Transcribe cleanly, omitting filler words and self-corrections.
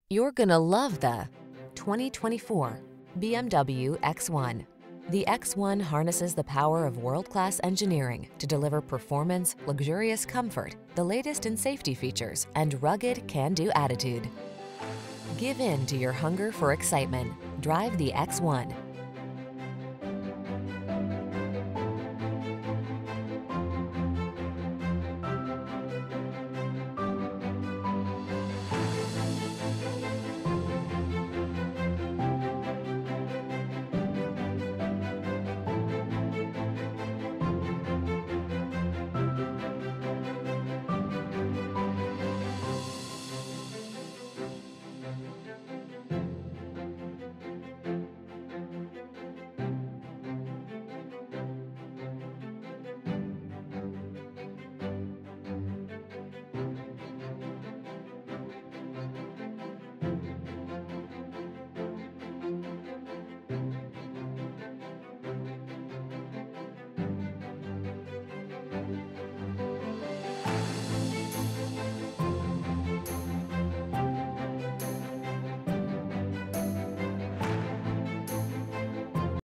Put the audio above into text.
You're gonna love the 2024 BMW X1. The X1 harnesses the power of world-class engineering to deliver performance, luxurious comfort, the latest in safety features, and rugged can-do attitude. Give in to your hunger for excitement. Drive the X1.